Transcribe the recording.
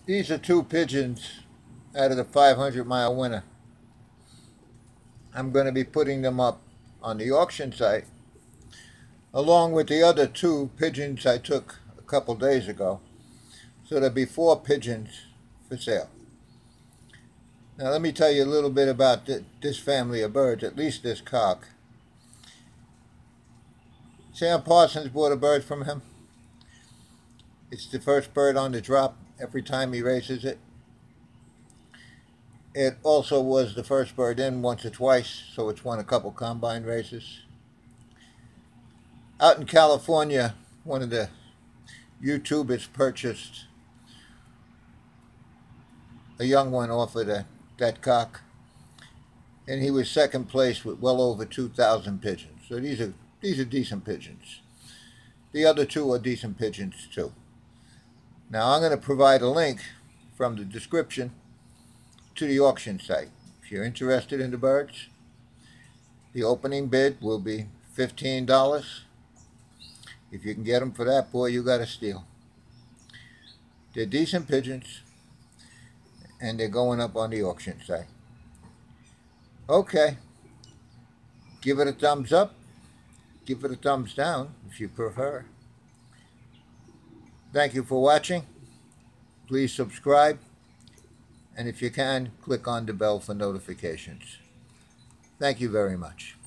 These are two pigeons out of the 500-mile winner. I'm going to be putting them up on the auction site along with the other two pigeons I took a couple days ago. So there'll be four pigeons for sale. Now let me tell you a little bit about this family of birds, at least this cock. Sam Parsons bought a bird from him. It's the first bird on the drop every time he raises it. It also was the first bird in once or twice, so it's won a couple combine races. Out in California, one of the YouTubers purchased a young one off of that cock, and he was second place with well over 2,000 pigeons. So these are decent pigeons. The other two are decent pigeons too. Now I'm going to provide a link from the description to the auction site. If you're interested in the birds, the opening bid will be $15. If you can get them for that, boy, you got a steal. They're decent pigeons, and they're going up on the auction site. Okay, give it a thumbs up, give it a thumbs down if you prefer. Thank you for watching. Please subscribe, and if you can, click on the bell for notifications. Thank you very much.